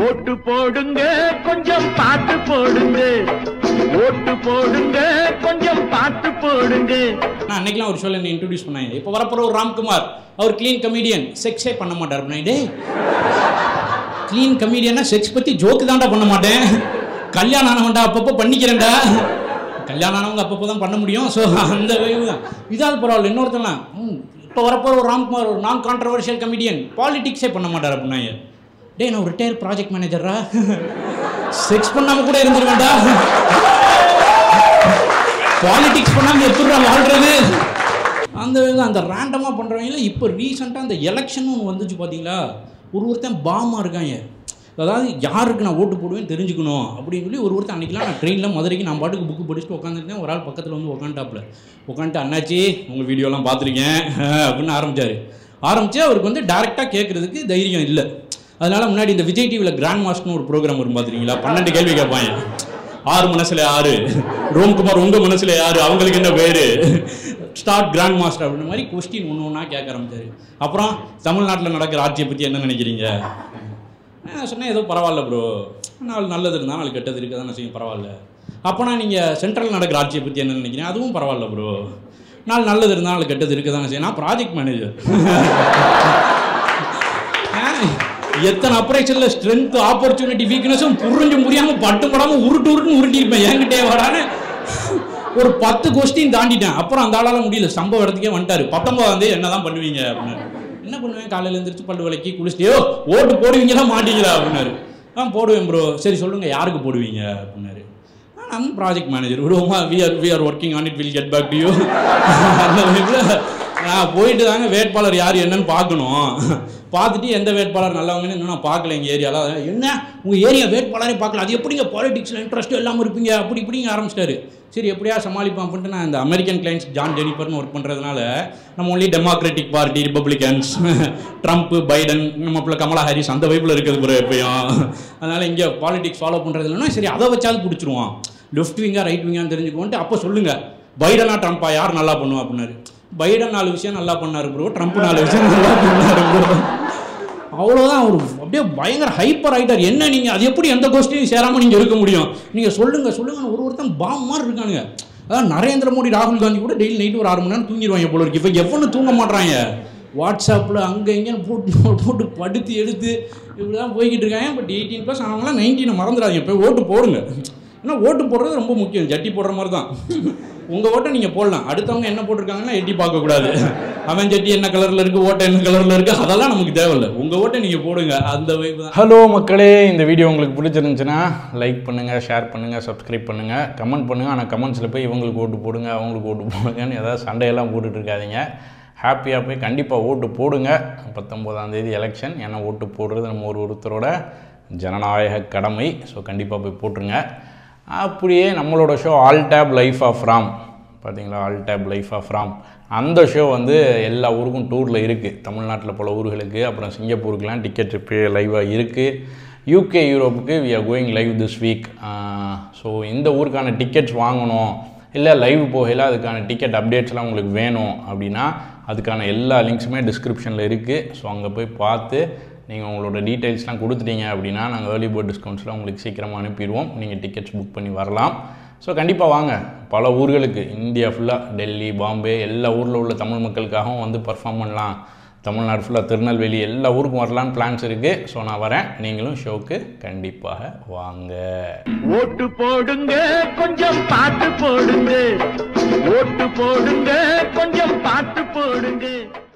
ஓட்டு போடுங்க கொஞ்சம் பார்த்து போடுங்க ஓட்டு போடுங்க கொஞ்சம் பார்த்து போடுங்க. நான் அன்னைக்கெல்லாம் ஒரு ஷோல என்ன இன்ட்ரோடியூஸ் பண்ணாங்க. இப்போ வரப்போற ஒரு ராம்குமார், அவர் க்ளீன் கமெடியன், செக்ஸே பண்ண மாட்டார். அப்படின்னா க்ளீன் கமெடியனா செக்ஸ் பத்தி ஜோக்கு தான்டா பண்ண மாட்டேன், கல்யாணம் ஆனவன்டா அப்பப்போ பண்ணிக்கிறேன்டா. கல்யாணம் ஆனவங்க அப்பப்போ தான் பண்ண முடியும். ஸோ அந்த வேவு தான். இதாவது பரவாயில்ல. இன்னொருத்தலாம் இப்போ வரப்போற ஒரு ராம்குமார், ஒரு நான் கான்ட்ரவர்ஷியல் கமெடியன், பாலிடிக்ஸே பண்ண மாட்டார். அப்படின்னாங்க டே நான் ஒரு ரிட்டையர் ப்ராஜெக்ட் மேனேஜரா, செக்ஸ் பண்ணாம கூட இருந்துருவேண்டா, பாலிடிக்ஸ் பண்ணாம எப்படி வாழ்றது. அந்த ரேண்டமாக பண்ணுறவங்கள இப்போ ரீசெண்டாக அந்த எலெக்ஷன் ஒன்று வந்துச்சு பார்த்தீங்களா, ஒருத்தன் பாமாக இருக்காங்க. அதாவது யாருக்கு நான் ஓட்டு போடுவேன்னு தெரிஞ்சுக்கணும் அப்படின்னு சொல்லி ஒருத்தன் அன்றைக்கெலாம் நான் ட்ரெயினில் மதுரைக்கு நான் பாட்டுக்கு புக்கு படிச்சுட்டு உட்காந்துருக்கேன். ஒரு ஆள் பக்கத்தில் வந்து உட்காந்துட்டு அண்ணாச்சி உங்கள் வீடியோலாம் பார்த்துருக்கேன் அப்படின்னு ஆரம்பித்து அவருக்கு வந்து டேரெக்டாக கேட்குறதுக்கு தைரியம் இல்லை. அதனால் முன்னாடி இந்த விஜய் டிவியில் கிராண்ட் மாஸ்டர்னு ஒரு ப்ரோக்ராம் வரும் பார்த்துருக்கீங்களா, 12 கேள்வி கேட்பாங்க. 6 மனசில் 6, ரோம்குமார் உங்கள் மனசில் 6, அவங்களுக்கு என்ன பேர், ஸ்டார்ட் கிராண்ட் மாஸ்டர் அப்படின்ற மாதிரி கொஸ்டின் ஒன்று ஒன்றா கேட்க ஆரம்பிச்சார். அப்புறம் தமிழ்நாட்டில் நடக்கிற ஆட்சியை பற்றி என்ன நினைக்கிறீங்க? நான் சொன்னேன் ஏதோ பரவாயில்ல ப்ரோ, நாள் நல்லது இருந்தால் நாள் கெட்டது இருக்க தானே செய்யும், பரவாயில்ல. அப்போனா நீங்கள் சென்ட்ரல் நடக்கிற ஆட்சியை பற்றி என்ன நினைக்கிறீங்க? அதுவும் பரவாயில்ல ப்ரோ, நாள் நல்லது இருந்தால் நாள் கெட்டது இருக்க தானே செய்யும். நான் ப்ராஜெக்ட் மேனேஜர், எத்தனை ஆப்ரேஷனில் ஸ்ட்ரென்த் ஆப்பர்ச்சுனிட்டி வீக்னஸும் புரிஞ்சு முடியாமல் பட்டுப்படாமல் உருட்டுன்னு உருட்டிருப்பேன். என்கிட்டே வரான்னு ஒரு 10 கொஸ்டின் தாண்டிட்டேன். அப்புறம் அந்த ஆளால் முடியல, சம்பவ இடத்துக்கே வந்துட்டார். 19ஆம் தேதி என்ன தான் பண்ணுவீங்க அப்படின்னு. என்ன பண்ணுவேன், காலையில் எழுந்திரிச்சு பல்லு விளக்கி குளிச்சுட்டே ஓட்டு போடுவீங்களா மாட்டீங்களா அப்படின்னாரு. போடுவேன் ப்ரோ. சரி சொல்லுங்கள் யாருக்கு போடுவீங்க அப்படின்னாரு. நம்ம ப்ராஜெக்ட் மேனேஜர் விடுவோமா, we are working on it, will get back to you. அந்த வீட்டில் நான் போயிட்டு தாங்க வேட்பாளர் யார் என்னன்னு பார்க்கணும். பார்த்துட்டு எந்த வேட்பாளர் நல்லவங்கன்னு இன்னும் நான் பார்க்கல. எங்கள் ஏரியாவில் என்ன உங்கள் ஏரியா வேட்பாளரே பார்க்கல, அது எப்படிங்க பாலிடிக்ஸில் இன்ட்ரெஸ்ட்டும் இல்லாமல் இருப்பீங்க அப்படி இப்படிங்க ஆரம்பிச்சிட்டாரு. சரி எப்படியா சமாளிப்பான் அப்படின்ட்டு நான் இந்த அமெரிக்கன் கிளைண்ட்ஸ் ஜான் ஜெனிஃபர்னு ஒர்க் பண்ணுறதுனால நம்ம only Democratic Party, Republicans, Trump, Biden, நம்ம கமலா ஹாரிஸ் அந்த வைப்பில் இருக்கிறது பிறகு எப்பயும். அதனால் இங்கே பாலிடிக்ஸ் ஃபாலோ பண்ணுறது இல்லைன்னா சரி அதை வச்சாவது பிடிச்சிருவோம், லெஃப்ட் விங்கா ரைட் விங்கான்னு தெரிஞ்சுக்கோன்ட்டு. அப்போ சொல்லுங்கள் பைடனா ட்ரம்ப்பா யார் நல்லா பண்ணுவோம் அப்படின்னாரு. பைடன் 4 விஷயம் நல்லா பண்ணார் ப்ரோ, ட்ரம்ப் 4 விஷயம் நல்லா பண்ணார் ப்ரோ. அவ்வளோதான். அவர் அப்படியே பயங்கர ஹைப்பர் ஆகிட்டார். என்ன நீங்கள் அது எப்படி எந்த கோஷ்டியும் சேராமல் நீங்கள் இருக்க முடியும், நீங்கள் சொல்லுங்கன்னு ஒருத்தன் பாம் மாதிரி இருக்கானுங்க. அதான் நரேந்திர மோடி, ராகுல் காந்தி கூட டெய்லி நைட்டு ஒரு 6 மணி நேரம் தூங்கிடுவாங்க போல இருக்கு. இப்போ எவ்வளோ தூங்க மாட்டாங்க, வாட்ஸ்அப்பில் அங்கே இங்கேன்னு போட்டு படுத்து எடுத்து இப்படி தான் போய்கிட்டு இருக்காங்க. பட் 18+ அவங்களாம் 19 மறந்துடாதீங்க, போய் ஓட்டு போடுங்க. ஏன்னா ஓட்டு போடுறது ரொம்ப முக்கியம், ஜட்டி போடுற மாதிரி தான். உங்கள் ஓட்டை நீங்கள் போடலாம், அடுத்தவங்க என்ன போட்டிருக்காங்கன்னா எட்டி பார்க்கக்கூடாது. அவன் ஜட்டி என்ன கலரில் இருக்குது, ஓட்டை என்ன கலரில் இருக்குது, அதெல்லாம் நமக்கு தேவையில்லை. உங்கள் ஓட்டை நீங்கள் போடுங்க, அந்த வைப்பு தான். ஹலோ மக்களே, இந்த வீடியோ உங்களுக்கு பிடிச்சிருந்துச்சுன்னா லைக் பண்ணுங்கள், ஷேர் பண்ணுங்கள், சப்ஸ்கிரைப் பண்ணுங்கள், கமெண்ட் பண்ணுங்கள். ஆனால் கமெண்ட்ஸில் போய் இவங்களுக்கு ஓட்டு போடுங்க அவங்களுக்கு ஓட்டு போடுங்கன்னு ஏதாவது சண்டையெல்லாம் போட்டுட்டு இருக்காதிங்க. ஹாப்பியாக போய் கண்டிப்பாக ஓட்டு போடுங்க. 19ஆம் தேதி எலெக்ஷன். ஏன்னா ஓட்டு போடுறது நம்ம ஒருத்தரோட ஜனநாயக கடமை. ஸோ கண்டிப்பாக போய் போட்டுருங்க. அப்படியே நம்மளோட show all tape life of Ram பார்த்தீங்களா, all tape life of Ram, அந்த ஷோ வந்து எல்லா ஊருக்கும் டூரில் இருக்குது. தமிழ்நாட்டில் பல ஊர்களுக்கு, அப்புறம் சிங்கப்பூருக்குலாம் டிக்கெட் இப்போ லைவாக இருக்குது. யூகே யூரோப்புக்கு we are going live this week. So இந்த ஊருக்கான டிக்கெட்ஸ் வாங்கணும், இல்லை லைவ் போகல அதுக்கான டிக்கெட் அப்டேட்ஸ்லாம் உங்களுக்கு வேணும் அப்படின்னா அதுக்கான எல்லா லிங்க்ஸுமே டிஸ்கிரிப்ஷனில் இருக்குது. ஸோ அங்கே போய் பார்த்து நீங்கள் உங்களோட டீட்டெயில்ஸ்லாம் கொடுத்துட்டீங்க அப்படின்னா நாங்கள் ஏர்லி பேர்ட் டிஸ்கவுண்ட்ஸ்லாம் உங்களுக்கு சீக்கிரமாக அனுப்பிடுவோம். நீங்கள் டிக்கெட்ஸ் புக் பண்ணி வரலாம். ஸோ கண்டிப்பாக வாங்க. பல ஊர்களுக்கு, இந்தியா ஃபுல்லாக, டெல்லி, பாம்பே, எல்லா ஊரில் உள்ள தமிழ் மக்களுக்காகவும் வந்து பர்ஃபார்ம் பண்ணலாம். தமிழ்நாடு ஃபுல்லாக, திருநெல்வேலி, எல்லா ஊருக்கும் வரலான்னு பிளான்ஸ் இருக்குது. ஸோ நான் வரேன், நீங்களும் ஷோக்கு கண்டிப்பாக வாங்க. ஓட்டு போடுங்க கொஞ்சம் பார்த்து போடுங்க, ஓட்டு போடுங்க கொஞ்சம் பார்த்து போடுங்க.